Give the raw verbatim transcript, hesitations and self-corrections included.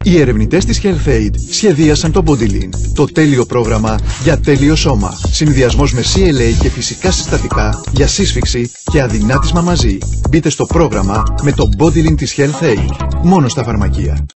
Οι ερευνητές της HealthAid σχεδίασαν το Bodylin, το τέλειο πρόγραμμα για τέλειο σώμα. Συνδυασμός με σι ελ έι και φυσικά συστατικά για σύσφυξη και αδυνάτισμα μαζί. Μπείτε στο πρόγραμμα με το Bodylin της HealthAid. Μόνο στα φαρμακεία.